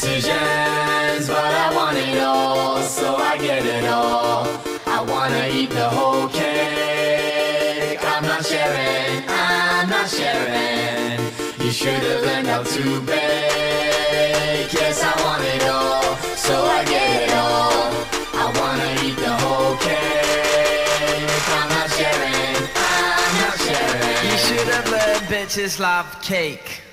decisions, but I want it all, so I get it all. I wanna eat the whole cake. I'm not sharing, I'm not sharing. You should have learned how to bake. Yes, I want it all, so I get it all. I wanna eat the whole cake. I'm not sharing, I'm not sharing. You should have learned bitches love cake.